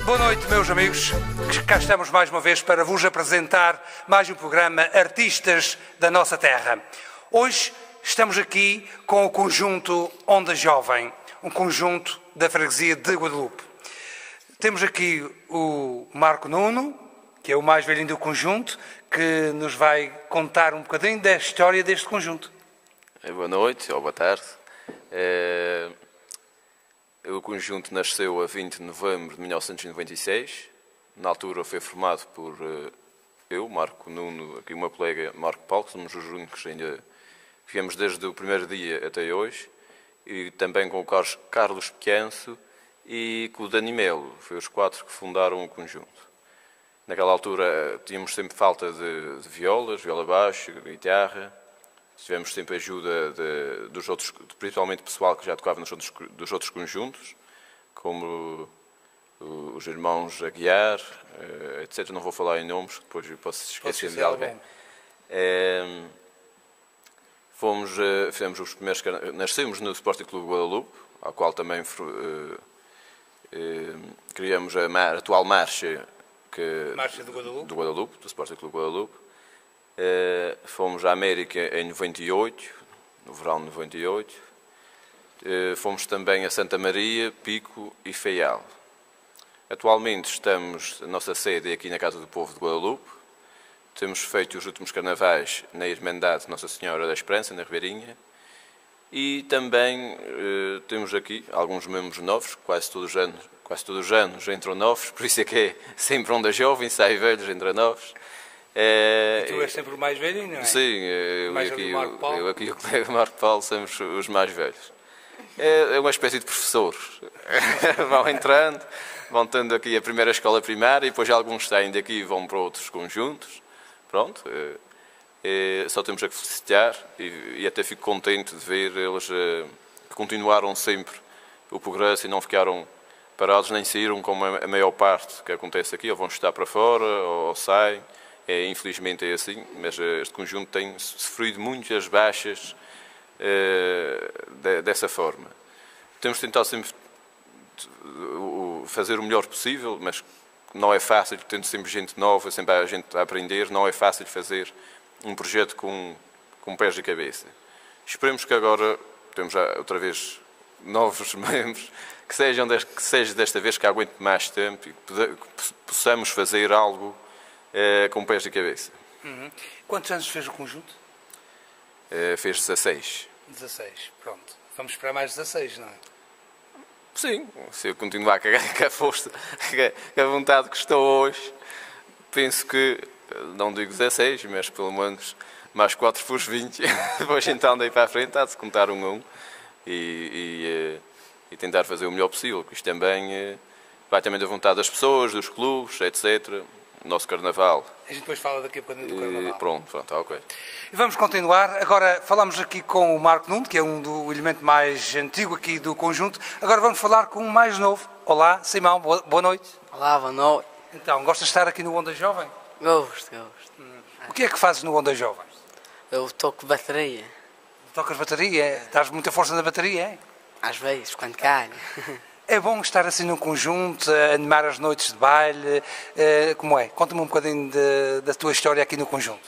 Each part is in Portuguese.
Boa noite, meus amigos. Cá estamos mais uma vez para vos apresentar mais um programa Artistas da Nossa Terra. Hoje estamos aqui com o conjunto Onda Jovem, um conjunto da freguesia de Guadalupe. Temos aqui o Marco Nuno, que é o mais velhinho do conjunto, que nos vai contar um bocadinho da história deste conjunto. Boa noite ou boa tarde. O conjunto nasceu a 20 de novembro de 1996. Na altura foi formado por eu, Marco Nuno, aqui o meu colega Marco Paulo, que somos os únicos ainda que viemos desde o primeiro dia até hoje, e também com o Carlos Picanço e com o Dani Melo. Foi os quatro que fundaram o conjunto. Naquela altura tínhamos sempre falta de violas, viola baixo, guitarra. Tivemos sempre ajuda dos outros, principalmente pessoal que já tocava dos outros conjuntos, como os irmãos Aguiar, etc. Não vou falar em nomes, depois posso esquecer de alguém. Fizemos os primeiros. Nascemos no Sporting Clube Guadalupe, ao qual também criamos a atual marcha do Guadalupe, do Sporting Clube Guadalupe. Fomos à América em 98, no verão de 98. Fomos também a Santa Maria, Pico e Faial. Atualmente a nossa sede é aqui na Casa do Povo de Guadalupe. Temos feito os últimos carnavais na Irmandade Nossa Senhora da Esperança, na Ribeirinha. E também temos aqui alguns membros novos, quase todos os anos entram novos, por isso é que é sempre Onda Jovem, sai velhos, entra novos. E tu és sempre o mais velho, não é? Sim, eu aqui e o colega Marco Paulo somos os mais velhos. É uma espécie de professores. Vão entrando, vão tendo aqui a primeira escola primária e depois alguns saem daqui e vão para outros conjuntos. Pronto, só temos a felicitar e até fico contente de ver eles que continuaram sempre o progresso e não ficaram parados, nem saíram como a maior parte que acontece aqui, ou vão estar para fora, ou saem. Infelizmente é assim, mas este conjunto tem sofrido muitas baixas dessa forma. Temos tentado sempre fazer o melhor possível, mas não é fácil, tendo sempre gente nova, sempre há gente a aprender, não é fácil fazer um projeto com pés e cabeça. Esperemos que agora temos já outra vez novos membros, que seja desta vez que aguente mais tempo e que possamos fazer algo com pés e cabeça. Quantos anos fez o conjunto? Fez 16. 16, pronto. Vamos esperar mais 16, não é? Sim, se eu continuar com a força, com a vontade que estou hoje, penso que, não digo 16, mas pelo menos mais 4 por 20. Depois então daí para a frente há de se contar um a um e tentar fazer o melhor possível, porque isto também vai também da vontade das pessoas, dos clubes, etc., nosso carnaval. A gente depois fala daqui a pouco do carnaval. Pronto, ok. E vamos continuar. Agora falamos aqui com o Marco Nuno, que é do elemento mais antigo aqui do conjunto. Agora vamos falar com um mais novo. Olá, Simão, boa noite. Olá, boa noite. Então, gostas de estar aqui no Onda Jovem? Gosto. O que é que fazes no Onda Jovem? Eu toco bateria. Tocas bateria? Dás muita força na bateria, é? Às vezes, quando calha. É bom estar assim num conjunto, animar as noites de baile. Como é? Conta-me um bocadinho da tua história aqui no conjunto.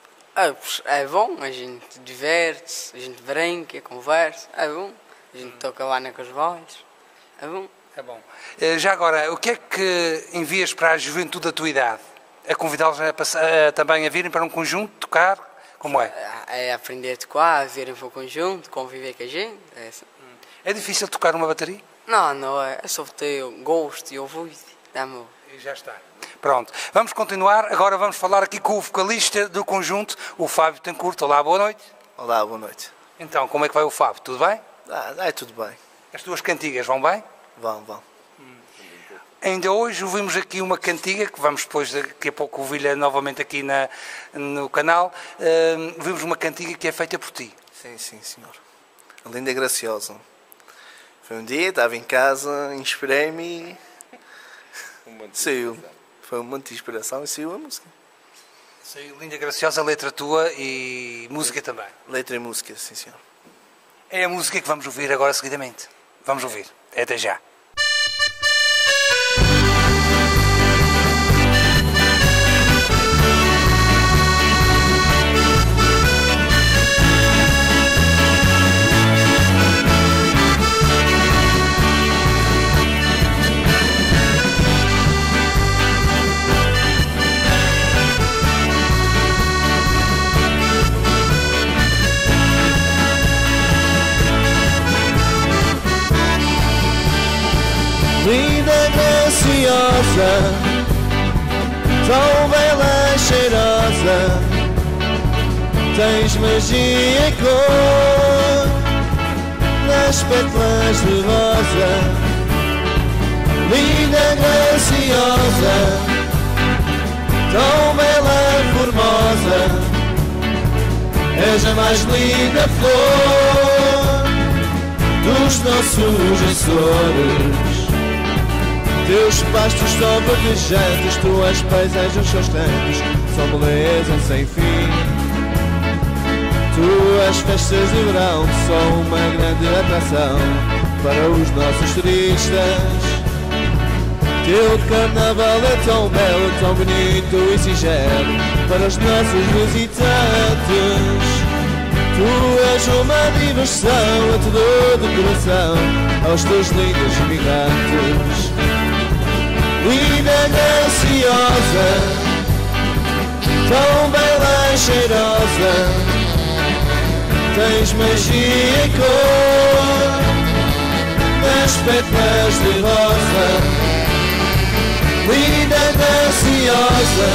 É bom, a gente diverte-se, a gente brinca, conversa. É bom. A gente toca lá com os vozes. É bom. É bom. Já agora, o que é que envias para a juventude da tua idade? A convidá-los também a virem para um conjunto, tocar? Como é? É aprender a tocar, a virem para o conjunto, conviver com a gente. É assim. É difícil tocar uma bateria? Não é. É só ter gosto e ouvido. E já está. Pronto. Vamos continuar. Agora vamos falar aqui com o vocalista do conjunto, o Fábio Tencourt. Olá, boa noite. Olá, boa noite. Então, como é que vai o Fábio? Tudo bem? É tudo bem. As tuas cantigas vão bem? Vão. Ainda hoje ouvimos aqui uma cantiga, que vamos depois daqui a pouco ouvi-la novamente aqui no canal. Ouvimos uma cantiga que é feita por ti. Sim, senhor. A Linda e Graciosa. Foi um dia, estava em casa, inspirei-me e saiu. Foi um monte de inspiração e saiu a música. Saiu Linda e Graciosa, letra tua e música também. Letra e música, sim senhor. É a música que vamos ouvir agora seguidamente. Vamos ouvir. Até já. graciosa, tão bela e cheirosa, tens magia e cor nas pétalas de rosa. Linda, graciosa, tão bela e formosa, és a mais linda flor dos nossos Açores. Teus pastos são verdejantes, tuas paisagens constantes são beleza sem fim. Tuas festas de verão são uma grande atração para os nossos turistas. Teu carnaval é tão belo, tão bonito e singelo para os nossos visitantes. Tu és uma diversão a todo o coração aos teus lindos imigrantes. Linda, graciosa, tão bela e cheirosa, tens magia e cor nas pétalas de rosa. Linda, graciosa,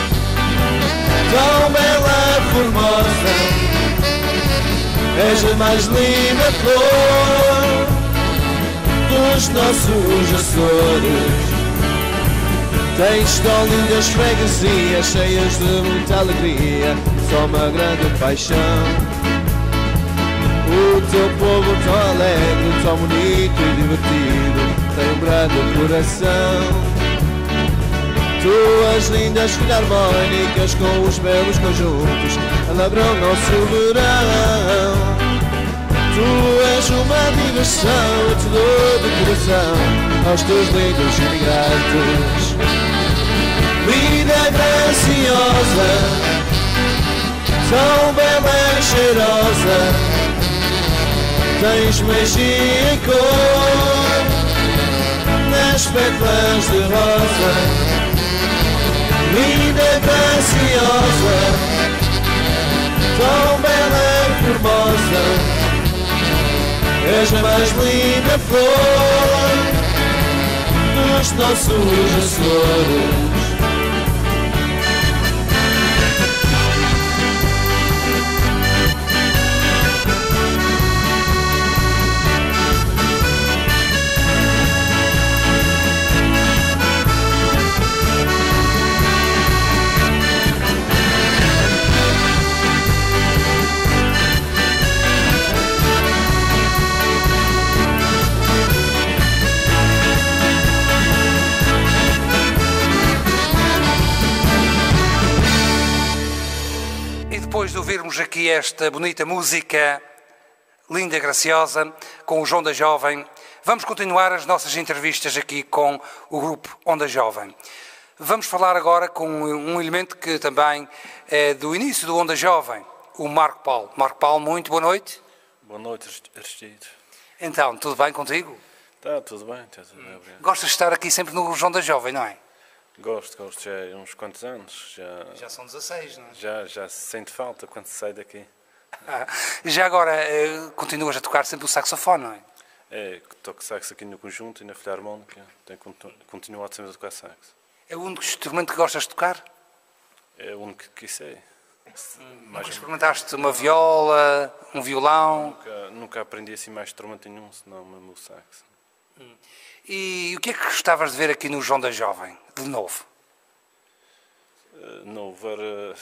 tão bela e formosa, és a mais linda flor dos nossos Açores. Tens tão lindas freguesias, cheias de muita alegria, só uma grande paixão. O teu povo tão alegre, tão bonito e divertido, tem um grande coração. Tuas lindas filarmónicas com os belos conjuntos alegram nosso verão. Tu és uma diversão a todo o coração aos teus lindos imigrantes. Linda, graciosa, tão bela e cheirosa, tens magia e cor nas pétalas de rosa. Linda, graciosa, tão bela e formosa, és a mais linda flor dos nossos Açores. Depois de ouvirmos aqui esta bonita música, linda e graciosa, com o Onda Jovem, vamos continuar as nossas entrevistas aqui com o grupo Onda Jovem. Vamos falar agora com um elemento que também é do início do Onda Jovem, o Marco Paulo. Marco Paulo, muito boa noite. Boa noite, Aristides. Então, tudo bem contigo? Está tudo bem, obrigado. Gostas de estar aqui sempre no Onda Jovem, não é? Gosto, já há uns quantos anos. Já são 16, não é? Já se sente falta quando se sai daqui. Já agora continuas a tocar sempre o saxofone, não é? É, toco sax aqui no conjunto e na filarmónica. Tenho continuado sempre a tocar sax. É o único instrumento que gostas de tocar? É o único que sei. Nunca experimentaste uma viola, um violão? Nunca aprendi assim mais instrumento nenhum, senão mesmo o sax. E o que é que gostavas de ver aqui no Onda Jovem, de novo? Novo era...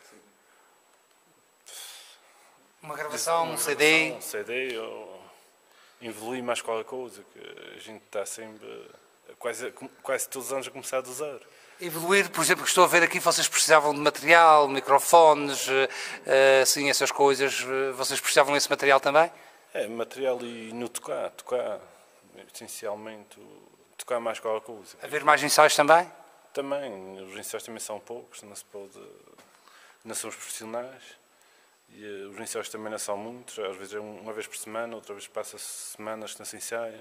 Uma gravação, um CD? Um CD ou evoluir mais qualquer coisa, que a gente está sempre, quase todos os anos a começar a usar. Evoluir, por exemplo, que estou a ver aqui, vocês precisavam de material, microfones, assim, essas coisas, vocês precisavam desse material também? É, material e no tocar, essencialmente, tocar mais qualquer coisa. Haver mais ensaios também? Também, os ensaios também são poucos, não são os profissionais, e os ensaios também não são muitos, às vezes é uma vez por semana, outra vez passa semanas que não se ensaia.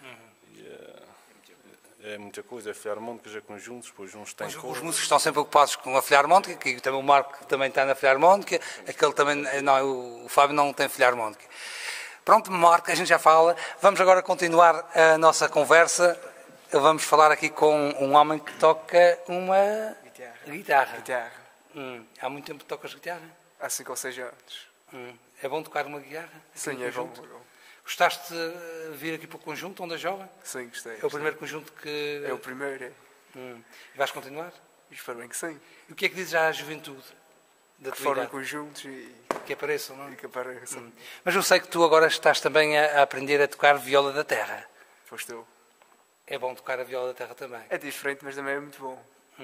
É muita coisa, é filarmónicas, é conjuntos, depois uns têm cor. Os músicos estão sempre ocupados com a filarmónica, que também o Marco também está na filarmónica, aquele também, não, o Fábio não tem filarmónica. Pronto, Marco, a gente já fala. Vamos agora continuar a nossa conversa vamos falar aqui com um homem que toca uma guitarra. Há muito tempo que tocas guitarra? Há 5 ou 6 anos. É bom tocar uma guitarra? Sim, é bom. Gostaste de vir aqui para o conjunto Onda Jovem? Sim, gostei. É o primeiro conjunto que... É o primeiro, é. Vais continuar? Espero bem que sim. E o que é que dizes à juventude da Que tua formem idade? conjuntos e Que apareçam, não é? que apareçam. Mas eu sei que tu agora estás também a aprender a tocar viola da terra. Foste eu. É bom tocar a viola da terra também. É diferente, mas também é muito bom.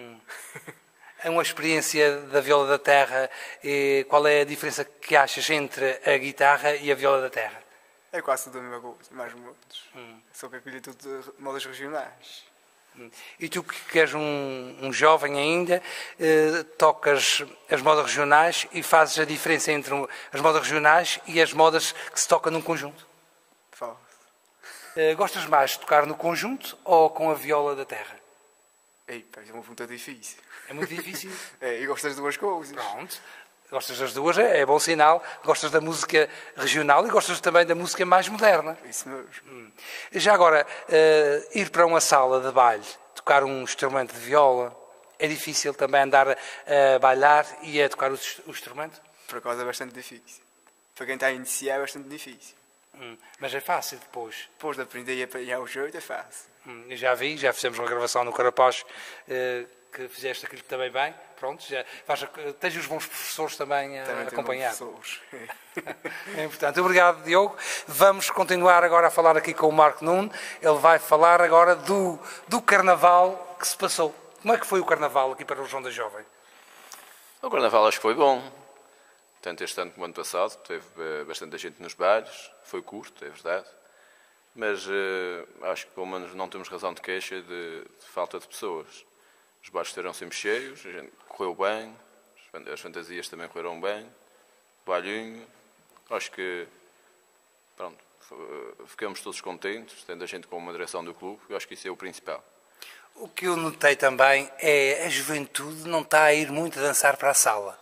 É uma experiência da viola da terra. E qual é a diferença que achas entre a guitarra e a viola da terra? É quase tudo a mesma coisa, mais ou menos. Só que aquilo é tudo de modas regionais. E tu que és um jovem ainda, tocas as modas regionais e fazes a diferença entre as modas regionais e as modas que se toca num conjunto. Fala. Gostas mais de tocar no conjunto ou com a viola da terra? Ei, pá, é uma pergunta difícil. É muito difícil. E gosto das duas coisas. Pronto. Gostas das duas, é bom sinal. Gostas da música regional e gostas também da música mais moderna. Isso mesmo. Já agora, ir para uma sala de baile, tocar um instrumento de viola, é difícil também andar a bailar e a tocar o instrumento? Por acaso é bastante difícil. Para quem está a iniciar é bastante difícil. Mas é fácil depois. Depois de aprender a apanhar o jeito é fácil. Eu já vi, já fizemos uma gravação no Carapaz que fizeste aquilo também bem. Pronto, tens os bons professores também a Também acompanhar. tenho professores. É importante. Obrigado, Diogo. Vamos continuar agora a falar aqui com o Marco Nuno. Ele vai falar agora do Carnaval que se passou. Como é que foi o Carnaval aqui para o João da Jovem? O Carnaval acho que foi bom. Tanto este ano como o ano passado. Teve bastante gente nos bailes. Foi curto, é verdade. Mas acho que pelo menos não temos razão de queixa de falta de pessoas. Os bailes estiveram sempre cheios, a gente correu bem, as fantasias também correram bem, o bailhinho. Acho que, pronto, ficamos todos contentes, tendo a gente com uma direção do clube, eu acho que isso é o principal. O que eu notei também é a juventude não está a ir muito a dançar para a sala.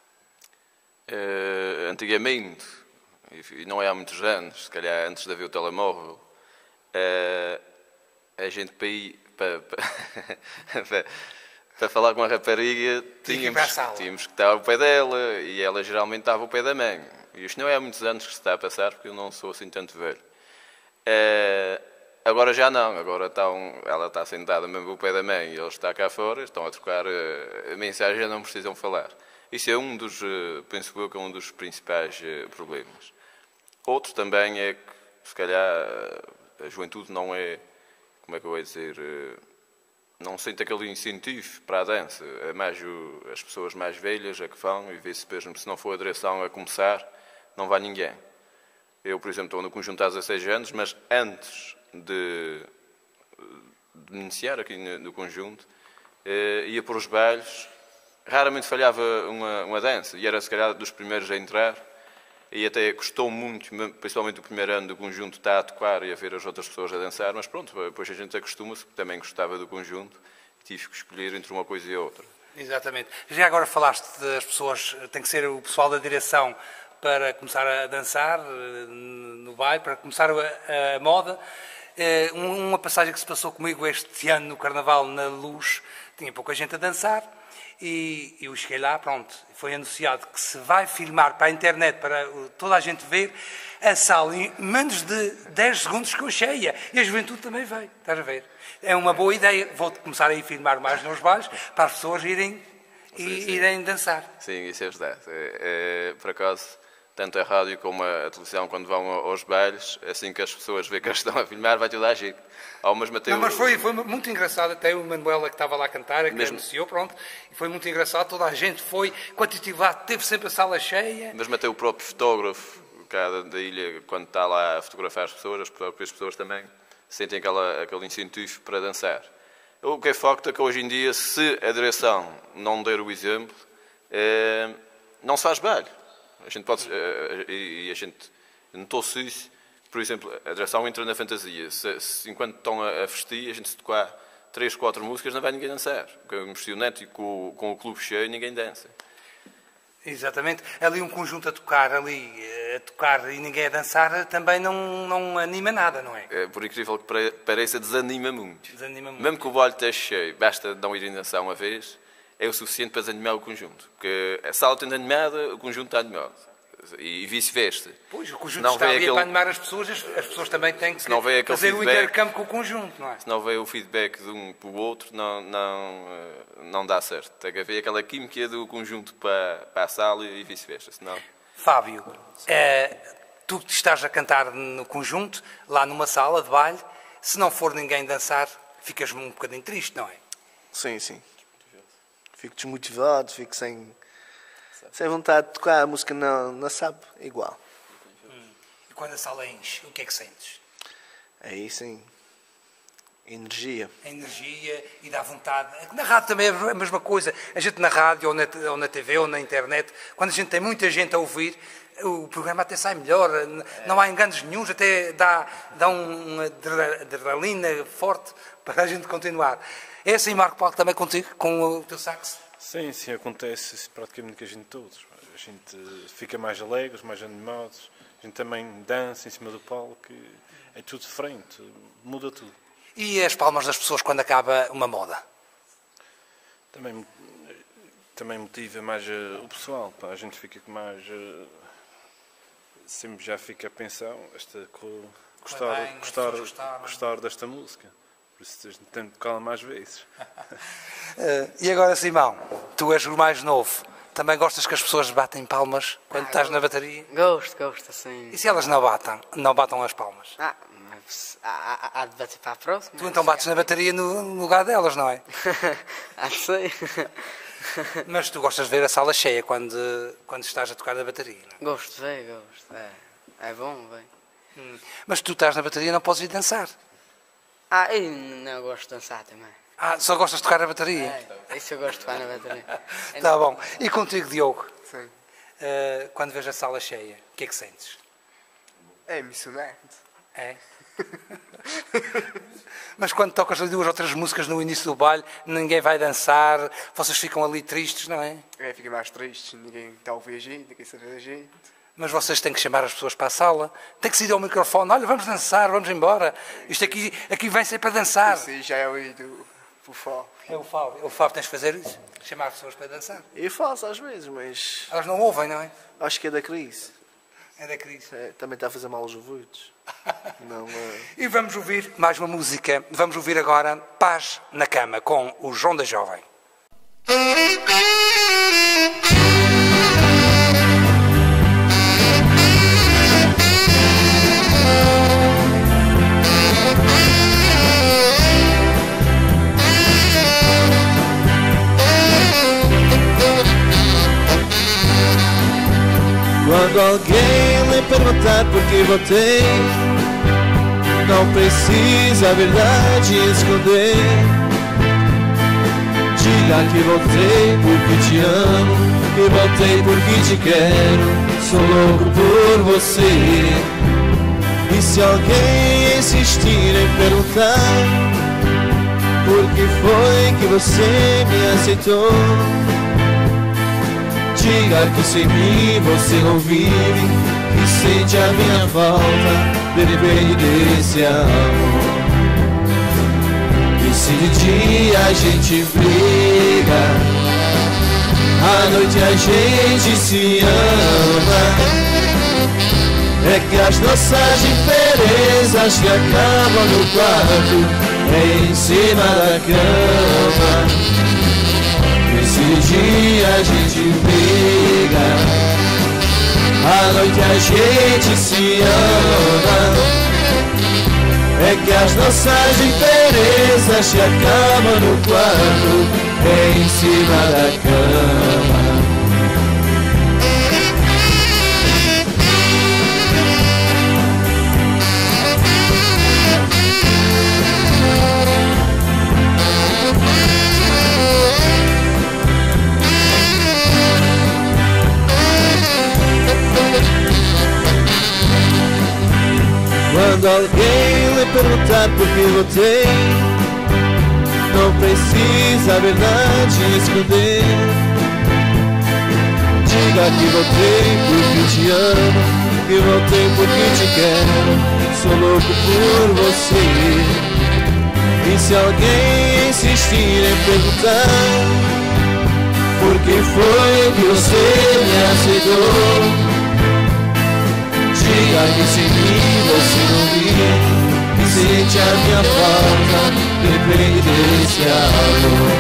Antigamente, e não é há muitos anos, se calhar antes de haver o telemóvel, a gente para ir para falar com a rapariga tínhamos que estar ao pé dela e ela geralmente estava ao pé da mãe. E isto não é há muitos anos que se está a passar porque eu não sou assim tanto velho. Agora já não, agora ela está sentada mesmo ao pé da mãe e ele está cá fora, estão a trocar a mensagem e não precisam falar. Isso é penso eu que é um dos principais problemas. Outro também é que, se calhar, a juventude não é, como é que eu vou dizer, não sente aquele incentivo para a dança. É mais as pessoas mais velhas a que vão e vê-se mesmo, se não for a direção a começar, não vai ninguém. Eu, por exemplo, estou no conjunto há 16 anos, mas antes de me iniciar aqui no conjunto, ia para os bailes, raramente falhava uma dança, e era se calhar dos primeiros a entrar, e até custou muito, principalmente o primeiro ano do conjunto, estar a tocar e a ver as outras pessoas a dançar, mas pronto, depois a gente acostuma-se, porque também gostava do conjunto, e tive que escolher entre uma coisa e outra. Exatamente. Já agora falaste das pessoas, tem que ser o pessoal da direção para começar a dançar no baile, para começar a moda. Uma passagem que se passou comigo este ano no Carnaval, na Luz, tinha pouca gente a dançar e eu cheguei lá, pronto, foi anunciado que se vai filmar para a internet, para toda a gente ver, a sala em menos de 10 segundos ficou cheia e a juventude também veio, estás a ver? É uma boa ideia, vou começar a ir filmar mais nos bailes para as pessoas irem dançar. Sim, isso é verdade. Por acaso, tanto a rádio como a televisão, quando vão aos bailes, assim que as pessoas veem que eles estão a filmar, vai tudo a agir. Mas foi muito engraçado, até o Manuela que estava lá a cantar, que anunciou, pronto, e foi muito engraçado, toda a gente foi, quantidade, teve sempre a sala cheia. Mas até o próprio fotógrafo, cá da ilha, quando está lá a fotografar as pessoas, as próprias pessoas também sentem aquele incentivo para dançar. O que é facto é que hoje em dia, se a direção não der o exemplo, não se faz baile. A gente pode, e a gente notou-se isso, por exemplo, a direção entra na fantasia. Se enquanto estão a vestir, a gente se tocar 3, 4 músicas, não vai ninguém dançar. O emocionante e com o clube cheio, ninguém dança. Exatamente. Ali um conjunto a tocar ali a tocar e ninguém a dançar também não anima nada, não é? Por incrível que pareça, desanima muito. Desanima muito. Mesmo que o baile esteja cheio, basta não ir dançar uma vez, é o suficiente para desanimar o conjunto. Porque a sala está animada, o conjunto está animado. E vice-versa. Pois, o conjunto Não está vem ali aquele- para animar as pessoas também têm que não vem aquele fazer o feedback. intercâmbio com o conjunto, não é? Se não vê o feedback de um para o outro, não dá certo. Tem que haver aquela química do conjunto para a sala e vice-versa. Senão... Fábio, tu que estás a cantar no conjunto, lá numa sala de baile, se não for ninguém dançar, ficas um bocadinho triste, não é? Sim, sim. Fico desmotivado, fico sem vontade de tocar. A música não sabe igual. E quando a sala enche, o que é que sentes? Aí sim. Energia. A energia e dá vontade. Na rádio também é a mesma coisa. A gente na rádio, ou na TV, ou na internet, quando a gente tem muita gente a ouvir, o programa até sai melhor. Não há enganos nenhuns, até dá uma adrenalina forte para a gente continuar. É assim, Marco Paulo, também contigo, com o teu sax? Sim, acontece praticamente com a gente todos. A gente fica mais alegres, mais animados. A gente também dança em cima do palco. É tudo diferente, muda tudo. E as palmas das pessoas quando acaba uma moda? Também motiva mais o pessoal. Pá. A gente fica com mais... sempre já fica a pensar, gostar desta música. Por isso a gente tem de tocá-la mais vezes. E agora, Simão, tu és o mais novo. Também gostas que as pessoas batem palmas quando estás na bateria? Gosto, assim. E se elas não batam as palmas? Mas há de bater para a próxima. Tu então bates na bateria no lugar delas, não é? Sei. Mas tu gostas de ver a sala cheia quando estás a tocar na bateria, não é? Gosto de ver, gosto. É bom, bem. Mas tu estás na bateria e não podes ir dançar. Eu não gosto de dançar também. Só gostas de tocar na bateria? Isso eu gosto de tocar na bateria. Tá bom. E contigo, Diogo? Sim. Quando vês a sala cheia, o que é que sentes? É emocionante. É? Mas quando tocas ali 2 ou 3 músicas no início do baile, ninguém vai dançar, vocês ficam ali tristes, não é? Fica mais triste, ninguém está a ouvir a gente, ninguém sabe a gente. Mas vocês têm que chamar as pessoas para a sala, têm que sair ao microfone, olha, vamos dançar, vamos embora. Isto aqui vem ser para dançar. Isso aí já é o aí do Fábio. É o Fábio, tens de fazer isso, chamar as pessoas para dançar. Eu faço às vezes, mas Elas não ouvem, não é? acho que é da crise. É da crise. Também está a fazer mal aos ouvidos. Não, E vamos ouvir mais uma música. Vamos ouvir agora Paz na Cama, com o João da Jovem. Quando alguém lhe perguntar por que voltei, não precisa a verdade esconder. Diga que voltei porque te amo, que voltei porque te quero, sou louco por você. E se alguém insistir em perguntar por que foi que você me aceitou, diga que sem mim você não vive, que sente a minha falta, viver desse amor. E se de dia a gente briga, à noite a gente se ama, é que as nossas diferenças que acabam no quarto, em cima da cama. Esse dia a gente briga, à noite a gente se ama, é que as nossas diferenças se acabam no quarto, em cima da cama. Quando alguém lhe perguntar por que voltei, não precisa a verdade esconder. Diga que voltei porque te amo, que voltei porque te quero, sou louco por você. E se alguém insistir em perguntar por que foi que você me aceitou, diga que sem mim você não via, que sente a minha falta, depende desse amor.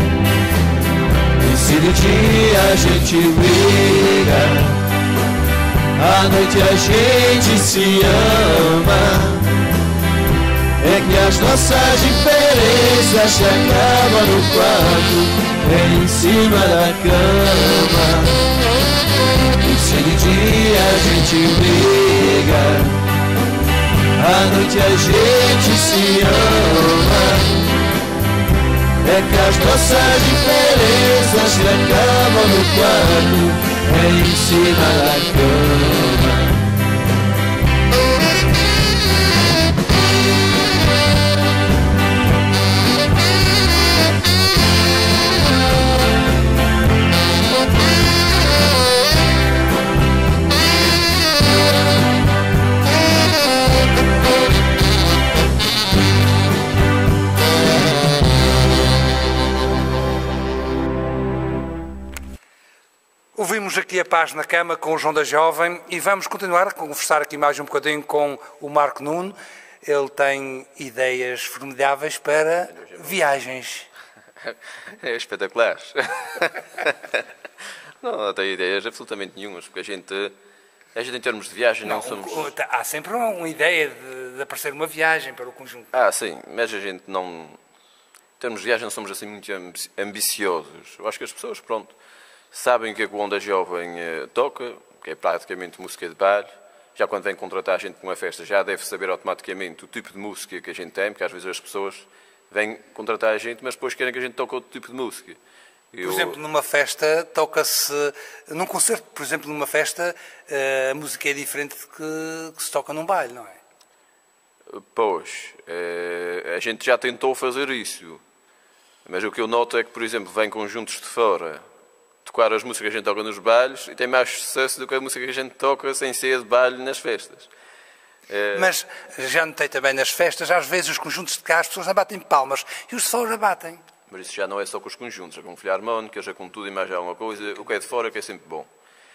E se de dia a gente briga, à noite a gente se ama, é que as nossas diferenças se acabam no quarto, em cima da cama. E se de dia a gente briga, à noite a gente se ama, é que as nossas diferenças se acabam no quarto, em cima da cama. Ouvimos aqui a Paz na Cama com o João da Jovem e vamos continuar a conversar aqui mais um bocadinho com o Marco Nuno. Ele tem ideias formidáveis para viagens. É espetacular. Não tenho ideias absolutamente nenhumas, porque a gente em termos de viagem não somos... Há sempre uma ideia de aparecer uma viagem para o conjunto. Sim, mas a gente não... Em termos de viagem não somos assim muito ambiciosos. Eu acho que as pessoas, pronto, sabem o que o Onda Jovem toca, que é praticamente música de baile. Já quando vem contratar a gente para uma festa, já deve saber automaticamente o tipo de música que a gente tem, porque às vezes as pessoas vêm contratar a gente, mas depois querem que a gente toque outro tipo de música. Por exemplo, numa festa, toca-se... Num concerto, por exemplo, numa festa, a música é diferente de que se toca num baile, não é? Pois, a gente já tentou fazer isso. Mas o que eu noto é que, por exemplo, vêm conjuntos de fora tocar as músicas que a gente toca nos bailes e tem mais sucesso do que a música que a gente toca sem ser de baile nas festas. Mas já notei também nas festas, às vezes os conjuntos de cá as pessoas não batem palmas e os de fora batem. Mas isso já não é só com os conjuntos, é com filharmónicas, já com tudo e mais alguma coisa. O que é de fora que é sempre bom.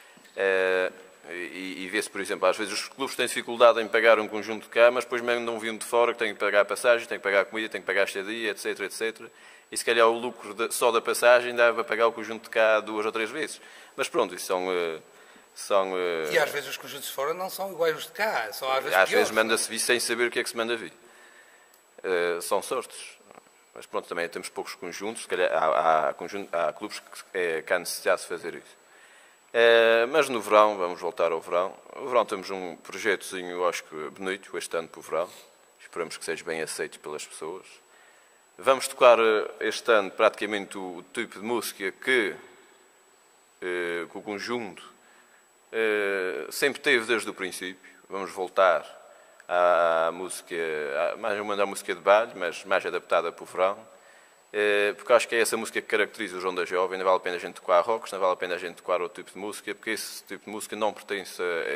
E vê-se, por exemplo, às vezes os clubes têm dificuldade em pagar um conjunto de cá, mas depois mesmo não viam de fora que têm que pagar passagem, têm que pagar comida, têm que pagar estadia, etc, etc. E se calhar o lucro só da passagem deve a pagar o conjunto de cá 2 ou 3 vezes. Mas pronto, isso são... E às vezes os conjuntos de fora não são iguais os de cá, são às vezes às vezes manda-se vir sem saber o que é que se manda vir. São sortes. Mas pronto, também temos poucos conjuntos, se calhar há clubes que há necessidade de fazer isso. Mas no verão, vamos voltar ao verão. No verão temos um projetozinho, eu acho que bonito, este ano para o verão. Esperamos que seja bem aceito pelas pessoas. Vamos tocar este ano praticamente o tipo de música que o conjunto sempre teve desde o princípio. Vamos voltar à música, mais ou menos à música de baile, mas mais adaptada para o verão. Porque acho que é essa música que caracteriza o João da Jovem. Não vale a pena a gente tocar rocks, não vale a pena a gente tocar outro tipo de música, porque esse tipo de música não pertence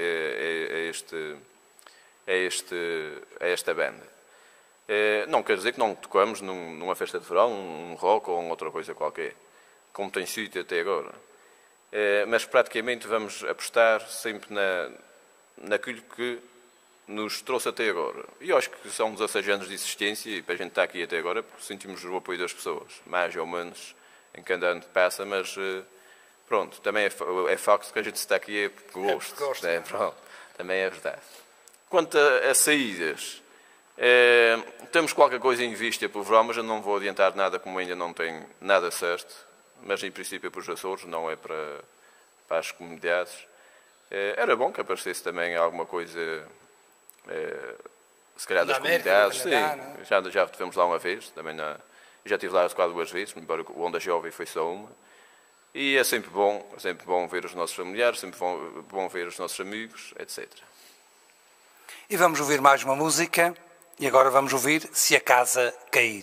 a esta banda. Não quer dizer que não tocamos numa festa de verão, um rock ou outra coisa qualquer, como tem sido até agora. Mas praticamente vamos apostar sempre naquilo que nos trouxe até agora. E eu acho que são 16 anos de existência e para a gente estar aqui até agora sentimos o apoio das pessoas, mais ou menos em cada ano que passa, mas pronto, também é facto que a gente está aqui por gosto. Né? Pronto, também é verdade. Quanto a saídas, temos qualquer coisa em vista para o verão, mas eu não vou adiantar nada como ainda não tem nada certo, mas em princípio é para os Açores, não é para as comunidades. Era bom que aparecesse também alguma coisa... se calhar das comunidades, sim, já estivemos lá uma vez, também já estive lá quase 2 vezes, embora o Onda Jovem foi só uma, e é sempre bom ver os nossos familiares, sempre bom ver os nossos amigos, etc. E vamos ouvir mais uma música, e agora vamos ouvir Se a Casa Cair.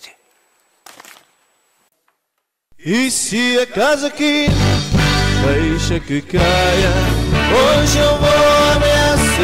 E se a casa cair, deixa que caia, hoje eu vou ameaçar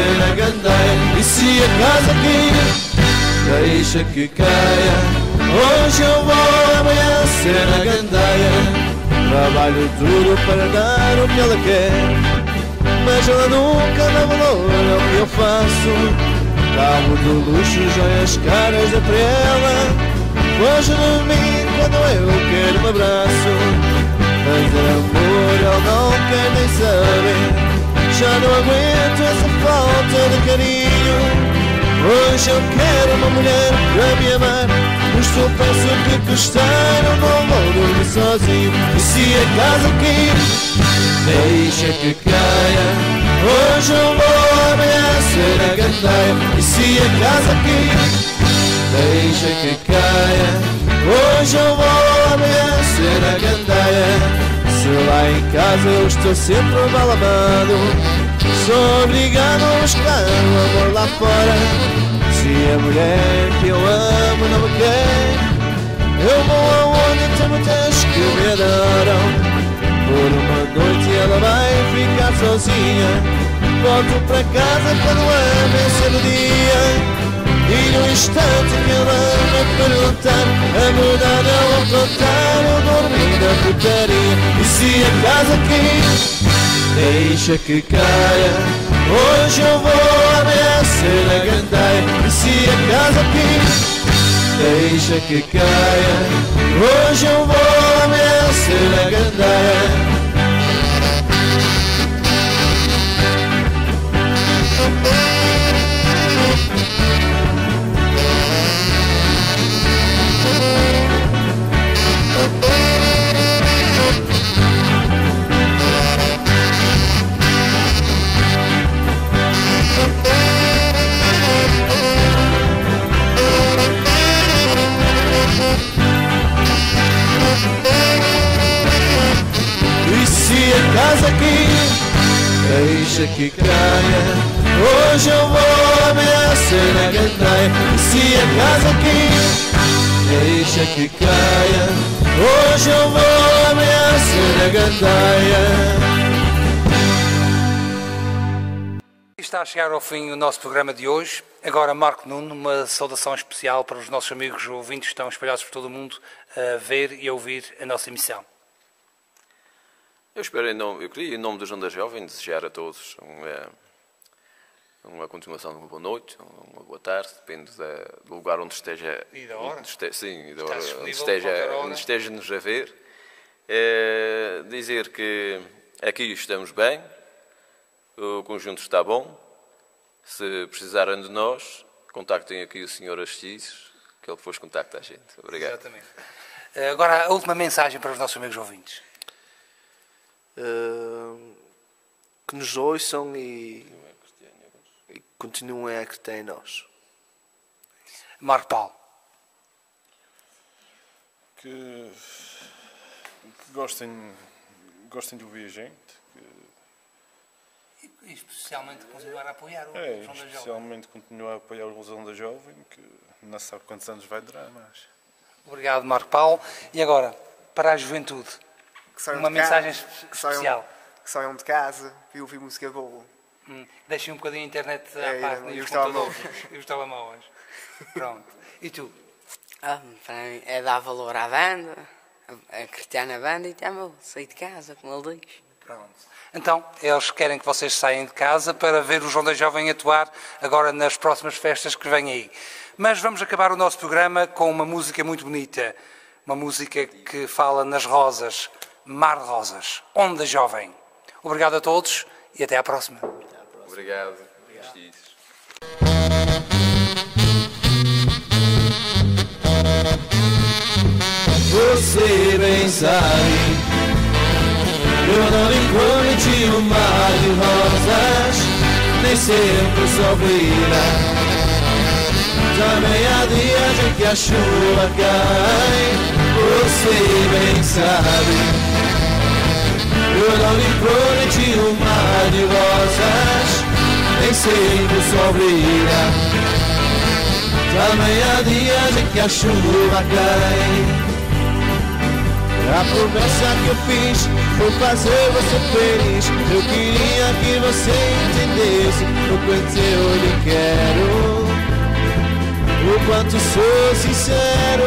se acaso aqui deixa que caia, hoje eu vou amanhecer na gandaia. Trabalho duro para dar o que ela quer, mas ela nunca dá valor ao que eu faço. Carro de luxo, joias caras da para ela, foge de mim quando eu quero um abraço. Fazer amor ela não quer nem saber, já não aguento essa falta de carinho. Hoje eu quero uma mulher para me amar, mas só penso que custar, eu não vou dormir sozinho. E se acaso aqui deixa que caia, hoje eu vou amanhecer na gandaia. E se acaso aqui deixa que caia, hoje eu vou amanhecer na gandaia. Se lá em casa eu estou sempre mal amado, sou obrigado a buscar o amor lá fora. Se a mulher que eu amo não me quer, eu vou aonde tem muitas que me adoram. Por uma noite ela vai ficar sozinha, volto para casa quando amanhecer o dia. E no instante que ela me perguntar, a mudar não aprontar, eu dormi na putaria. E se acaso aqui deixa que caia, hoje eu vou amanhecer na gandaia. E se acaso aqui deixa que caia, hoje eu vou amanhecer na gandaia. E se acaso aqui deixa que caia, hoje eu vou amanhecer na gandaia. E se acaso aqui deixa que caia, hoje eu vou amanhecer na gandaia. Está a chegar ao fim o nosso programa de hoje. Agora, Marco Nuno, uma saudação especial para os nossos amigos ouvintes que estão espalhados por todo o mundo a ver e a ouvir a nossa emissão. Eu queria, em nome dos Ondas Jovem, desejar a todos uma continuação de uma boa noite, uma boa tarde, depende do lugar onde esteja. E da hora. Sim, e da hora onde esteja-nos a ver. Dizer que aqui estamos bem, o conjunto está bom. Se precisarem de nós, contactem aqui o Sr. Astis, que ele depois contacta a gente. Obrigado. Exatamente. Agora, a última mensagem para os nossos amigos ouvintes. Que nos ouçam e continuem a acreditar em nós. Marco Paulo. Que gostem de ouvir a gente. E especialmente continuar a apoiar o João da Jovem. Especialmente continuar a apoiar o João da Jovem, que não sabe quantos anos vai durar mais. Obrigado, Marco Paulo. E agora, para a juventude, uma mensagem especial. Que saiam de casa e ouvir música boa. Deixem um bocadinho a internet à parte e os computadores e os telemóveis. Pronto. E tu? Para mim é dar valor à banda, acreditar na banda e também sair de casa, como ele diz. Pronto. Então, eles querem que vocês saiam de casa para ver o João da Jovem atuar agora nas próximas festas que vêm aí. Mas vamos acabar o nosso programa com uma música muito bonita. Uma música que fala nas rosas. Mar de Rosas. Onda Jovem. Obrigado a todos e até à próxima. Obrigado. Você bem sabe, eu não lhe prometi um mar de rosas, nem sempre sofrerá. Também há dias em que a chuva cai, você bem sabe. Eu não lhe prometi um mar de rosas, nem sempre sofrerá. Também há dias em que a chuva cai. A promessa que eu fiz foi fazer você feliz. Eu queria que você entendesse o quanto eu lhe quero. quanto sou sincero.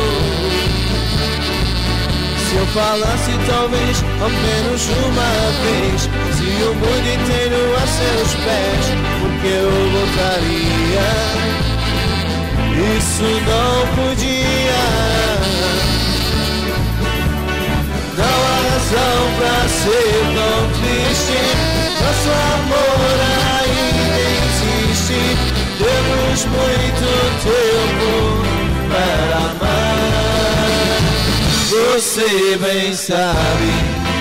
Se eu falasse talvez ao menos uma vez, se o mundo inteiro a seus pés, porque eu voltaria? Isso não podia. Não há razão pra ser tão triste. Nosso amor ainda existe. Temos muito tempo para amar. Você bem sabe,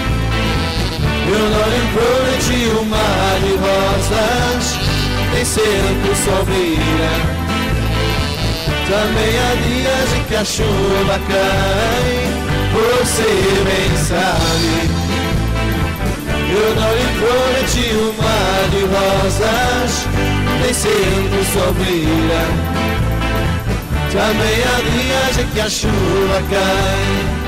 eu não lhe prometi um mar de rosas, nem sempre sol brilha. Também há dias em que a chuva cai. Você bem sabe, eu não lhe prometi um mar de rosas, nem sempre o sol brilha. Também há dias em que a chuva cai.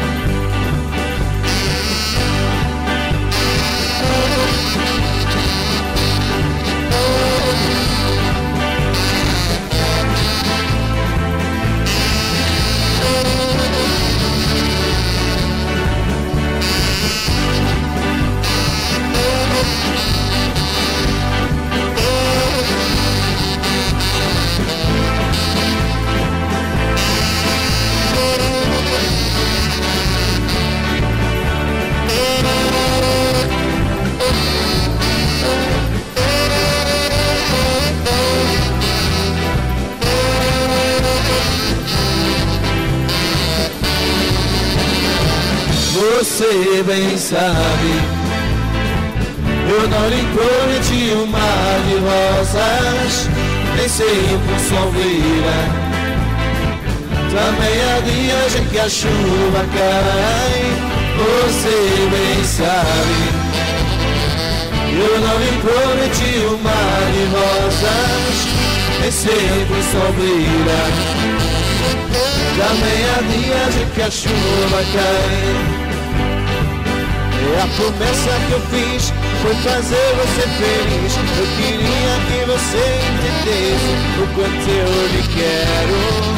Você bem sabe, eu não lhe prometi um mar de rosas, nem sempre o sol brilha. Também há dias em que a chuva cai. Você bem sabe, eu não lhe prometi um mar de rosas, nem sempre o sol brilha. Também há dias em que a chuva cai. E a promessa que eu fiz foi fazer você feliz. Eu queria que você entendesse o quanto eu lhe quero,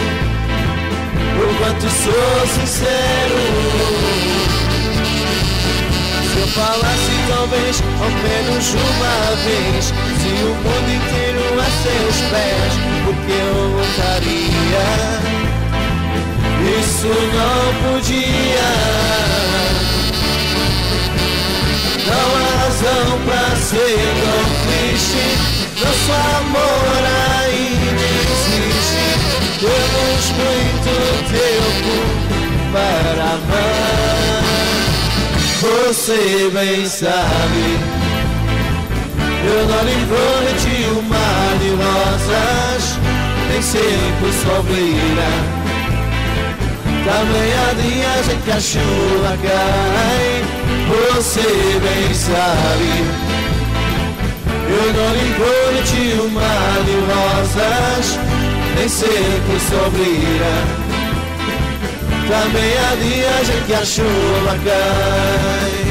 o quanto sou sincero. Se eu falasse talvez ao menos uma vez, se o mundo inteiro a seus pés, porque eu voltaria? Isso não podia. Não há razão pra ser tão triste. Nosso amor ainda existe. Temos muito tempo para amar. Você bem sabe, eu não lhe prometi um mar de rosas, nem sempre o sol brilha. Também há dias em que a chuva cai. Você bem sabe, eu não lhe prometi um mar de rosas, nem sempre o sol brilha. Também há dias em que a chuva cai.